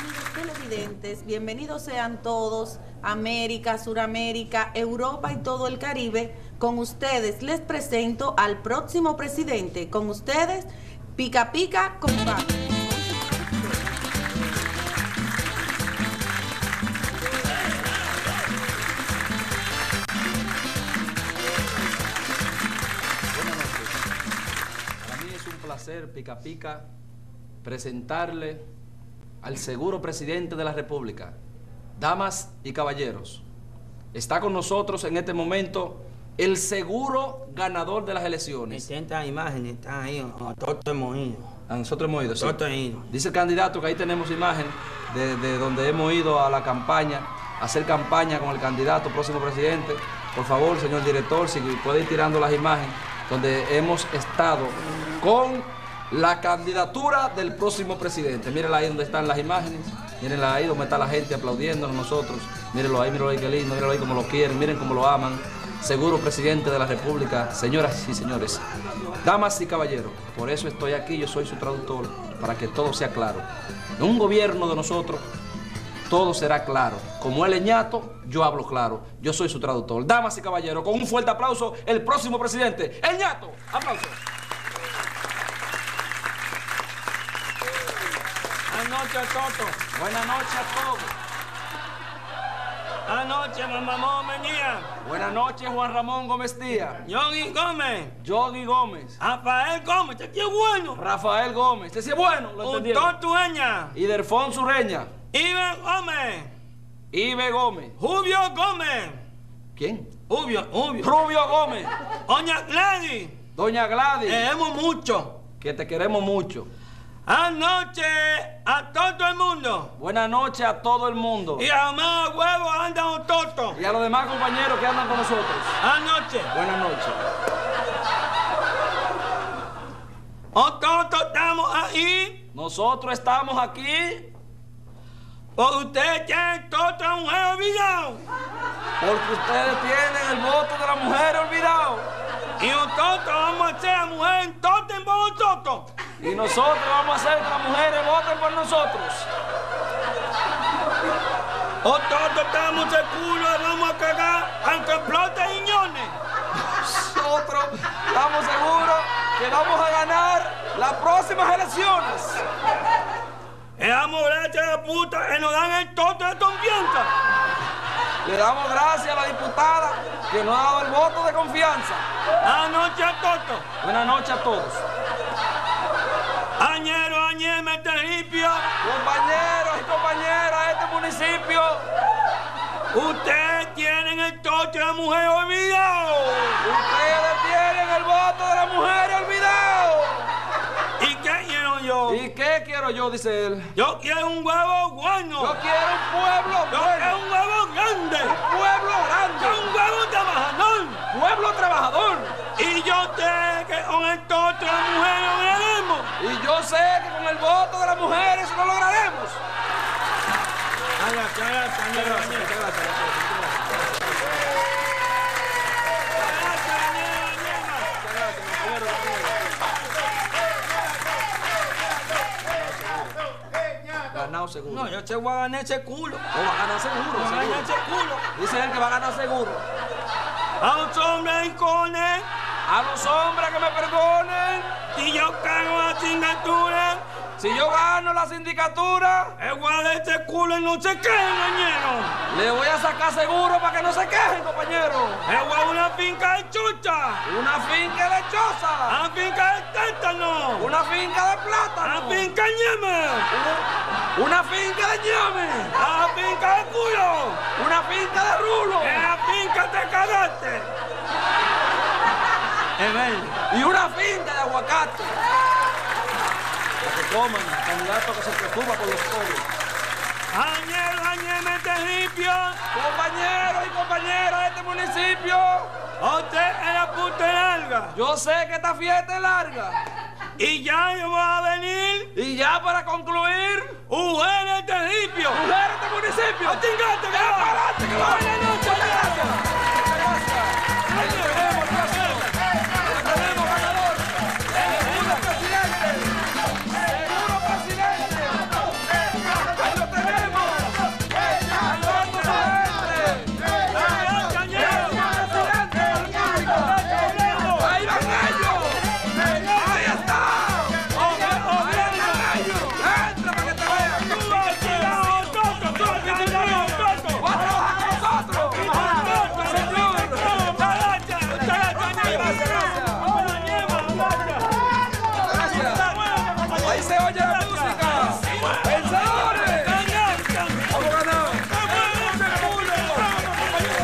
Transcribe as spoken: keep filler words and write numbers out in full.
Amigos televidentes, bienvenidos sean todos, América, Suramérica, Europa y todo el Caribe. Con ustedes les presento al próximo presidente. Con ustedes, Pica Pica con Paco. Buenas noches. Para mí es un placer, Pica Pica, presentarle al seguro presidente de la República. Damas y caballeros, está con nosotros en este momento el seguro ganador de las elecciones. Estas imágenes están ahí, todo hemos ido. A nosotros hemos ido, sí. Nosotros hemos ido. Dice el candidato que ahí tenemos imagen de, de donde hemos ido a la campaña, a hacer campaña con el candidato próximo presidente. Por favor, señor director, si puede ir tirando las imágenes donde hemos estado con la candidatura del próximo presidente. Mírenla ahí donde están las imágenes. Mírenla ahí donde está la gente aplaudiéndonos nosotros. Mírenlo ahí, mírenlo ahí, qué lindo. Mírenlo ahí como lo quieren, miren cómo lo aman. Seguro presidente de la República. Señoras y señores, damas y caballeros, por eso estoy aquí, yo soy su traductor, para que todo sea claro. En un gobierno de nosotros, todo será claro. Como él es ñato, yo hablo claro. Yo soy su traductor. Damas y caballeros, con un fuerte aplauso, el próximo presidente, el ñato. Aplausos. Buenas noches, Toto. Buenas noches a todos. Anoche, mamá venía. Buenas noches, Juan Ramón Gómez Díaz. Johnny Gómez. Johnny Gómez. Rafael Gómez, este es bueno. Rafael Gómez. Este sí es bueno, lo entendieron. Tortueña. Idelfonso Ureña. Ibe Gómez. Ibe Gómez. Julio Gómez. ¿Quién? Julio, Julio. Rubio Gómez. Doña Gladys. Doña Gladys. Queremos mucho. Que te queremos mucho. Anoche a todo el mundo. Buenas noches a todo el mundo. Y a más huevos andan un toto. Y a los demás compañeros que andan con nosotros. Anoche. Buenas noches. Nosotros estamos ahí. Nosotros estamos aquí Porque ustedes tienen toto a mujer olvidado. porque ustedes tienen el voto de la mujer olvidado. Y nosotros vamos a hacer a mujer en toto en nosotros. Y nosotros vamos a hacer que las mujeres voten por nosotros. Nosotros estamos seguros, vamos a cagar aunque explote riñones. Nosotros estamos seguros que vamos a ganar las próximas elecciones. Éramos gracias a la puta que nos dan el toto de confianza. Le damos gracias a la diputada que nos ha dado el voto de confianza. Anoche a toto. Buenas noches a todos. Añero, añeme, terripio. Compañeros y compañeras de este municipio, Ustedes tienen el toto de la mujer olvidado. ustedes tienen el voto de la mujer olvidado. ¿Y qué quiero yo? ¿Y qué quiero yo? Dice él. Yo quiero un huevo bueno. Yo quiero un pueblo Yo quiero bueno, un huevo grande. un pueblo Yo grande, un huevo trabajador. pueblo trabajador. Y yo sé que con el toto de la mujer lo veremos. Y yo sé que con el voto de las mujeres lo lograremos. Gracias, gracias, Muchas gracias, muchas gracias. Ganado seguro. No, yo te voy a ganar ese culo. No, va a ganar seguro, Voy a ganar seguro. ese culo. Dice él que va a ganar seguro. A los hombres rincones, A los hombres que me perdonen, si yo cago la asignatura, si yo gano la sindicatura, el guarda ese culo y no se quede, mañero. le voy a sacar seguro para que no se quejen, compañero. El guarda una finca de chucha, Una finca lechosa, una finca de tétano, una finca de una plátano, finca ñeme, una finca de ñame, una finca de culo, una finca de rulo una finca de cagaste. Es verdad. y una finca de aguacate. Para que coman, candidato que se preocupa por los pobres. Añero, añeme, terripio, Compañeros y compañeras de este municipio, usted es la puta larga. yo sé que esta fiesta es larga. Y ya yo voy a venir, Y ya para concluir, mujeres de terripio. mujeres de este municipio, ¡A chingarte, que ¡para va! adelante, que va! ¡Buenas noches! Muchas gracias.